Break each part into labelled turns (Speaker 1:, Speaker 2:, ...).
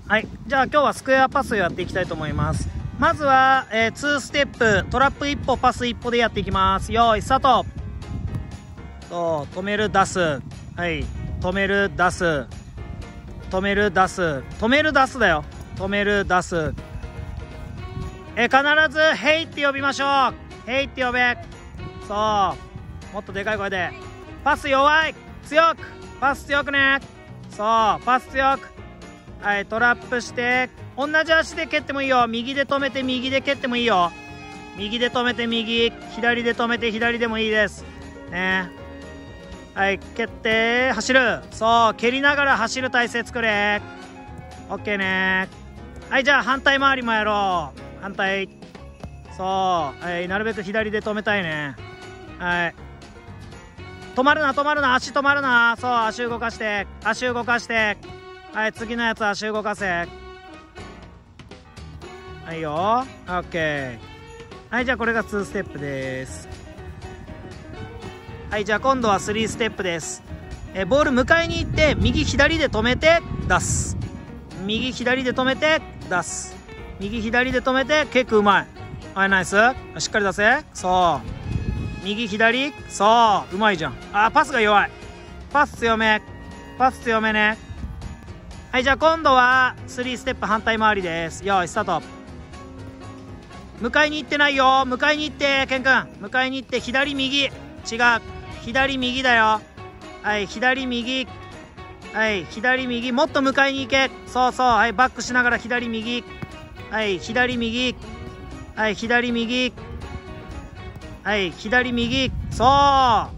Speaker 1: はい、じゃあ今日はスクエアパスをやっていきたいと思います。まずは、2ステップ、トラップ1歩、パス1歩でやっていきます。よーい、スタート。そう、止める、出す。はい、止める、出す。止める、出す。止める、出すだよ。止める、出す。必ず、ヘイって呼びましょう。ヘイって呼べ。そう。もっとでかい声で。パス弱い。強く。パス強くね。そう。パス強く。はい、トラップして。同じ足で蹴ってもいいよ。右で止めて、右で蹴ってもいいよ。右で止めて、右。左で止めて、左でもいいです。ね。はい、蹴って、走る。そう。蹴りながら走る体勢作れ。オッケーね。はい、じゃあ反対回りもやろう。反対。そう。はい、なるべく左で止めたいね。はい。止まるな、止まるな。足止まるな。そう、足動かして。足動かして。はい、次のやつ足動かせ。はいよ。オッケー。はい、じゃあこれが2ステップです。はい、じゃあ今度は3ステップです。ボール迎えに行って、右左で止めて、出す。右左で止めて、出す。右左で止めて、結構うまい。はい、ナイス。しっかり出せ。そう。右左。そう。うまいじゃん。あ、パスが弱い。パス強め。パス強めね。はい、じゃあ今度は3ステップ反対回りです。よーい、スタート。迎えに行ってないよ。迎えに行って、ケン君。迎えに行って、左右。違う。左右だよ。はい、左右。はい、左右。もっと迎えに行け。そうそう。はい、バックしながら左右。はい、左右。はい、左右。はい、左右。そう。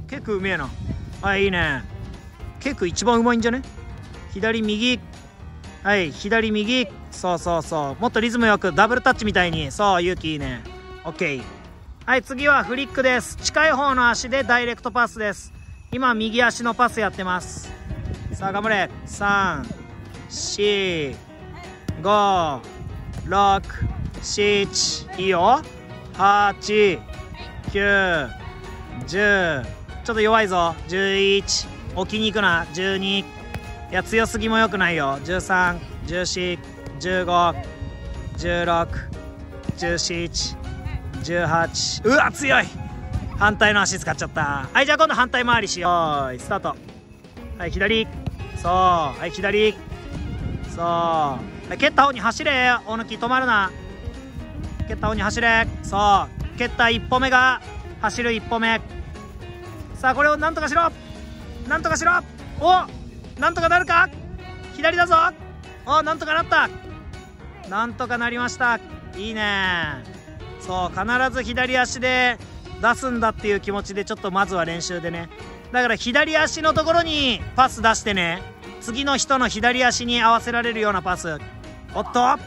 Speaker 1: 結構うめえな。はい、いいね。結構一番うまいんじゃね？左右。はい、左右。そうそうそう。もっとリズムよく、ダブルタッチみたいに。そう、勇気いいね。オッケー。はい、次はフリックです。近い方の足でダイレクトパスです。今、右足のパスやってます。さあ、頑張れ。3、4、5、6、7、いいよ。8、9、10。ちょっと弱いぞ。11。置きに行くな。12。いや、強すぎもよくないよ。13、14、15、16、17、18。うわ、強い。反対の足使っちゃった。はい、じゃあ今度反対回りしよう。はい、スタート。はい、左。そう。はい、左。そう。はい、蹴った方に走れ。大抜き止まるな。蹴った方に走れ。そう。蹴った1歩目が走る1歩目。さあ、これをなんとかしろ。なんとかしろ。お、なんとかなるか。左だぞ。お、なんとかなった。なんとかなりました。いいね。そう、必ず左足で出すんだっていう気持ちでちょっとまずは練習でね。だから左足のところにパス出してね。次の人の左足に合わせられるようなパス。おっと、はい、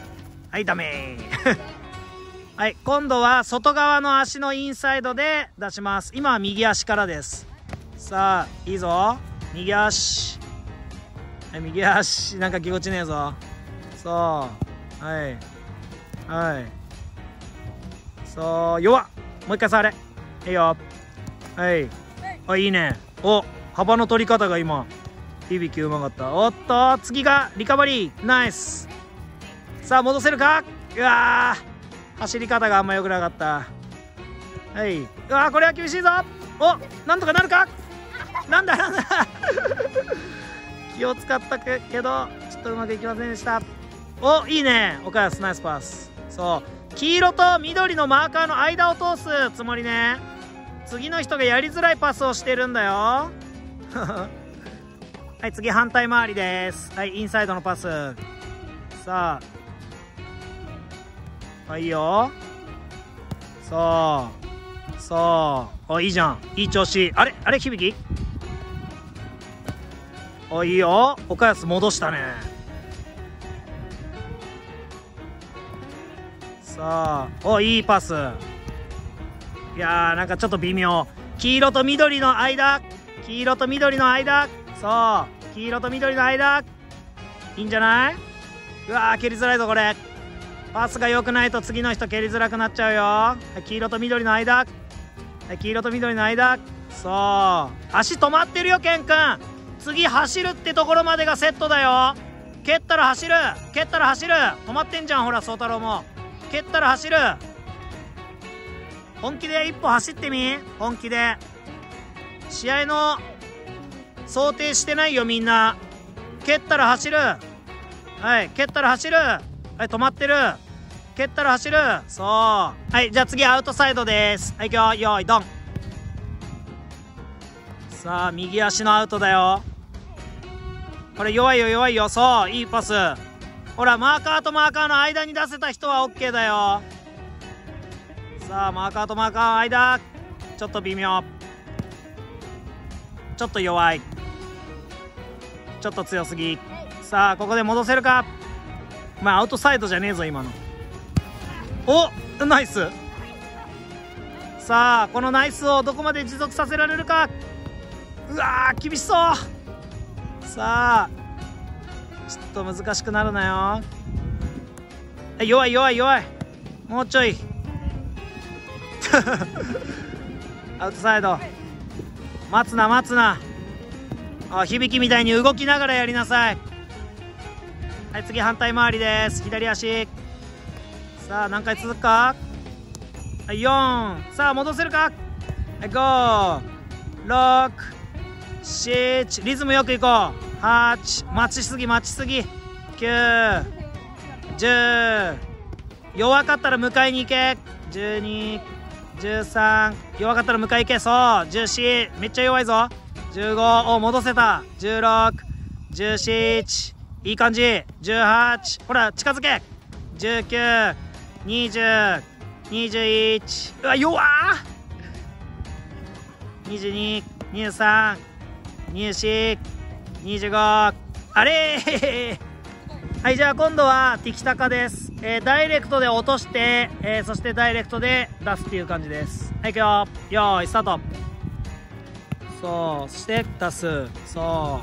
Speaker 1: ダメはい、今度は外側の足のインサイドで出します。今は右足からです。さあ、いいぞ。右足。はい、右足。なんかぎこちねえぞ。そう。はい。はい。そう、弱っ。もう一回触れ。いいよ。はい。あ、いいね。お、幅の取り方が今、響きうまかった。おっと、次がリカバリー。ナイス。さあ、戻せるか。うわー。走り方があんま良くなかった。はい。うわー、これは厳しいぞ。お、なんとかなるか。なんだなんだ気を使ったけど、ちょっとうまくいきませんでした。お、いいね。岡安、ナイスパス。そう。黄色と緑のマーカーの間を通すつもりね。次の人がやりづらいパスをしてるんだよ。はい、次反対回りです。はい、インサイドのパス。さあ。はい、いいよ。そう。そう。お、いいじゃん。いい調子。あれ響き。お、いいよ。岡安戻したね。さあ。お、いいパス。いやー、なんかちょっと微妙。黄色と緑の間。黄色と緑の間。そう。黄色と緑の間。いいんじゃない？うわー、蹴りづらいぞ、これ。パスが良くないと次の人蹴りづらくなっちゃうよ。はい、黄色と緑の間。はい、黄色と緑の間。そう。足止まってるよ、ケン君。次走るってところまでがセットだよ。 蹴ったら走る、蹴ったら走る。止まってんじゃん、ほら、宗太郎も。蹴ったら走る。本気で一歩走ってみ。本気で。試合の想定してないよ、みんな。蹴ったら走る。はい、蹴ったら走る。はい、止まってる。蹴ったら走る。そう。はい、じゃあ次アウトサイドです。はい、行くよ。よーい、ドン。さあ、右足のアウトだよ。これ弱いよ、弱いよ。そう、いいパス。ほら、マーカーとマーカーの間に出せた人は OK だよ。さあ、マーカーとマーカーの間。ちょっと微妙。ちょっと弱い。ちょっと強すぎ。さあ、ここで戻せるか。まあ、アウトサイドじゃねえぞ、今の。お、ナイス。さあ、このナイスをどこまで持続させられるか。うわー、厳しそう。さあ、ちょっと難しくなるなよ。弱い弱い弱い。もうちょい。アウトサイド。待つな待つな。あ、響みたいに動きながらやりなさい。はい、次反対回りです。左足。さあ、何回続くか。はい、4。さあ、戻せるか。はい、5、6、7。リズムよくいこう。8。待ちすぎ待ちすぎ。9、10。弱かったら迎えに行け。12、13。弱かったら迎え行け。そう。14。めっちゃ弱いぞ。15。お、戻せた。16、17。いい感じ。18。ほら、近づけ。19、20、21。うわ、弱ー。22、23、24、25。あれー。はい、じゃあ今度はティキタカです。ダイレクトで落として、そしてダイレクトで出すっていう感じです。はい、いくよ。よーい、スタート。そう、そして出す。そう。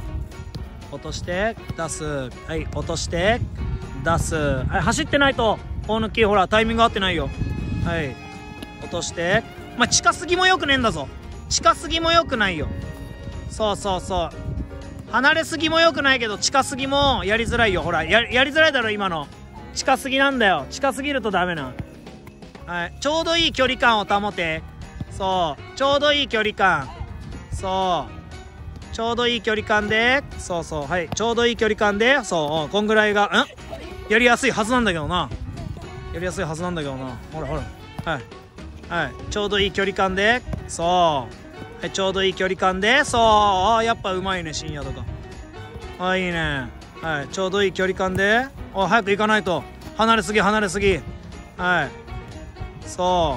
Speaker 1: 落として出す。はい、落として出す。はい、走ってないと大抜き、ほらタイミング合ってないよ。はい、落として。まあ、近すぎもよくねえんだぞ。近すぎもよくないよ。そうそうそう。離れすぎもよくないけど、近すぎもやりづらいよ。ほら、やりづらいだろ今の。近すぎなんだよ。近すぎるとダメな。はい、ちょうどいい距離感を保て。そう、ちょうどいい距離感。そう、ちょうどいい距離感で。そうそう、はい、ちょうどいい距離感で。そう、こんぐらいがやりやすいはずなんだけどな。やりやすいはずなんだけどな。ほらほら。はい、はい、ちょうどいい距離感で。そう、はい、ちょうどいい距離感で。そう、あ、やっぱうまいね、深夜とか。あ、いいね。はい、ちょうどいい距離感で。あ、早く行かないと。離れすぎ離れすぎ。はい、そう、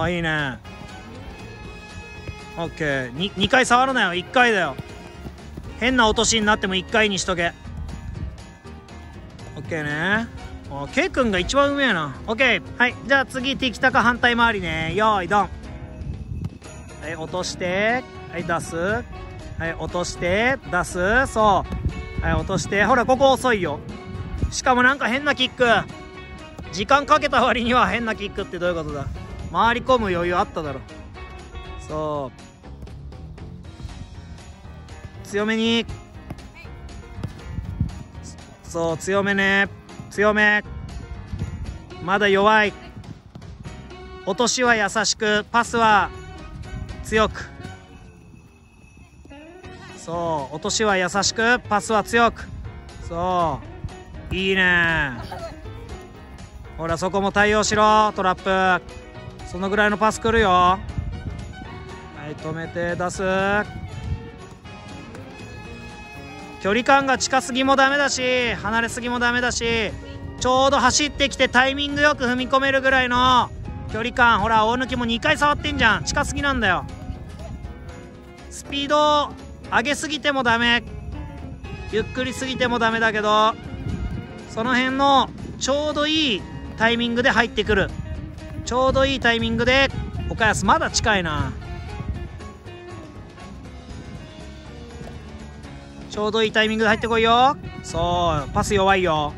Speaker 1: あ、いいね。オッケー。2回触るなよ。1回だよ。変な落としになっても1回にしとけ。オッケーね。ケイ君が一番うめえな。オッケー。はい、じゃあ次ティキタカ反対回りね。よーいドン。はい、落として、はい、出す。はい、落として出す。そう、はい、落として。ほら、ここ遅いよ。しかもなんか変なキック。時間かけた割には変なキックってどういうことだ。回り込む余裕あっただろ。そう、強めに。そう、強めね。強め。まだ弱い。落としは優しく、パスは強く。そう、落としは優しく、パスは強く。そう、いいね。ほら、そこも対応しろ。トラップ。そのぐらいのパス来るよ。はい、止めて出す。距離感が近すぎもダメだし、離れすぎもダメだし、ちょうど走ってきてタイミングよく踏み込めるぐらいの距離感。ほら、大貫も2回触ってんじゃん。近すぎなんだよ。スピードを上げすぎてもダメ、ゆっくりすぎてもダメだけど、その辺のちょうどいいタイミングで入ってくる。ちょうどいいタイミングで。岡安まだ近いな。ちょうどいいタイミングで入ってこいよ。そう、パス弱いよ。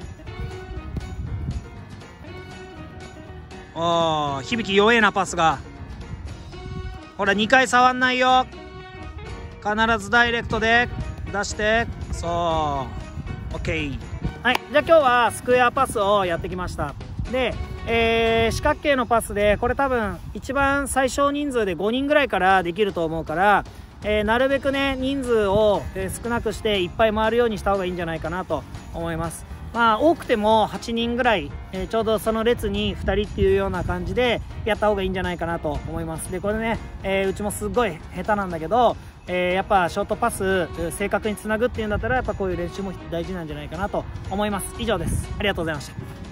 Speaker 1: おー、響弱えな、パスが。ほら、2回触んないよ。必ずダイレクトで出して。そう、オッケー。 はい、じゃあ今日はスクエアパスをやってきました。で、四角形のパスで、これ多分一番最小人数で5人ぐらいからできると思うから、なるべくね、人数を少なくしていっぱい回るようにした方がいいんじゃないかなと思います。まあ、多くても8人ぐらい、ちょうどその列に2人っていうような感じでやった方がいいんじゃないかなと思います。で、これね、うちもすごい下手なんだけど、やっぱショートパス正確につなぐっていうんだったら、やっぱこういう練習も大事なんじゃないかなと思います。以上です。ありがとうございました。